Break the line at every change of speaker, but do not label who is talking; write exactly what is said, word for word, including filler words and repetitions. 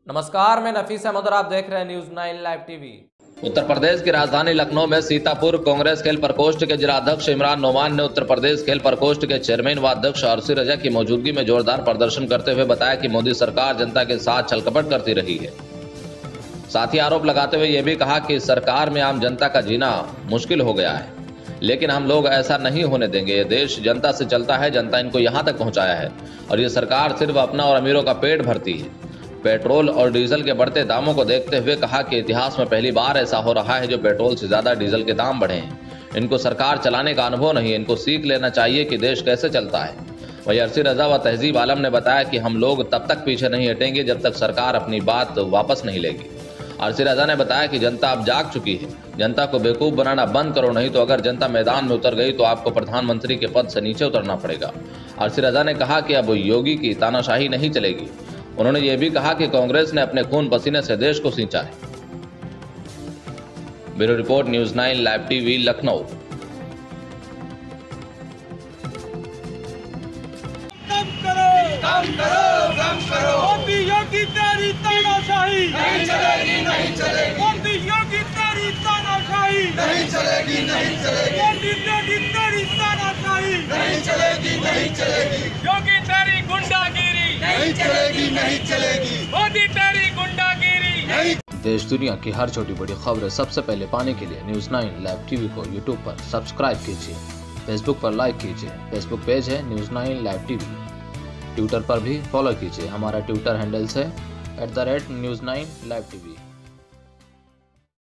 नमस्कार, मैं नफीस अहमद और आप देख रहे हैं news nine live TV.
Uttar Pradesh की राजधानी लखनऊ में सीतापुर कांग्रेस खेल प्रकोष्ठ के जिलाध्यक्ष इमरान नोमान ने उत्तर प्रदेश खेल प्रकोष्ठ के चेयरमैन व अध्यक्ष आरसी रजा की मौजूदगी में जोरदार प्रदर्शन करते हुए बताया कि मोदी सरकार जनता के साथ छलकपट करती रही है। साथ ही आरोप लगाते हुए यह भी कहा कि सरकार में आम जनता का जीना मुश्किल हो गया है, लेकिन हम लोग ऐसा नहीं होने देंगे। ये देश जनता से चलता है, जनता इनको यहाँ तक पहुँचाया है और ये सरकार सिर्फ अपना और अमीरों का पेट भरती है। पेट्रोल और डीजल के बढ़ते दामों को देखते हुए कहा कि इतिहास में पहली बार ऐसा हो रहा है जो पेट्रोल से ज्यादा डीजल के दाम बढ़े हैं। इनको सरकार चलाने का अनुभव नहीं है, इनको सीख लेना चाहिए कि देश कैसे चलता है। वही आरसी रजा व तहजीब आलम ने बताया कि हम लोग तब तक पीछे नहीं हटेंगे जब तक सरकार अपनी बात वापस नहीं लेगी। आरसी रजा ने बताया कि जनता अब जाग चुकी है, जनता को बेवकूफ बनाना बंद करो, नहीं तो अगर जनता मैदान में उतर गई तो आपको प्रधानमंत्री के पद से नीचे उतरना पड़ेगा। आरसी रजा ने कहा कि अब योगी की तानाशाही नहीं चलेगी। उन्होंने ये भी कहा कि कांग्रेस ने अपने खून पसीने से देश को सींचा है। Bureau report, news nine live TV, Lucknow.
कम करो, कम करो, कम करो। मोदी योगी तेरी तानाशाही नहीं चलेगी, नहीं चलेगी। मोदी योगी तेरी तानाशाही नहीं चलेगी, नहीं चलेगी। मोदी योगी तेरी तानाशाही नहीं चलेगी, नहीं चलेगी। योगी तेरी गुंडागिरी नहीं चलेगी, नहीं चलेगी। मोदी तेरी गुंडागिरी नहीं।
देश दुनिया की हर छोटी बड़ी खबरें सबसे पहले पाने के लिए न्यूज नाइन लाइव टीवी को यूट्यूब पर सब्सक्राइब कीजिए, फेसबुक पर लाइक कीजिए, फेसबुक पेज है news nine live TV. Twitter पर भी फॉलो कीजिए, हमारा ट्विटर हैंडल्स है at the rate news nine live TV.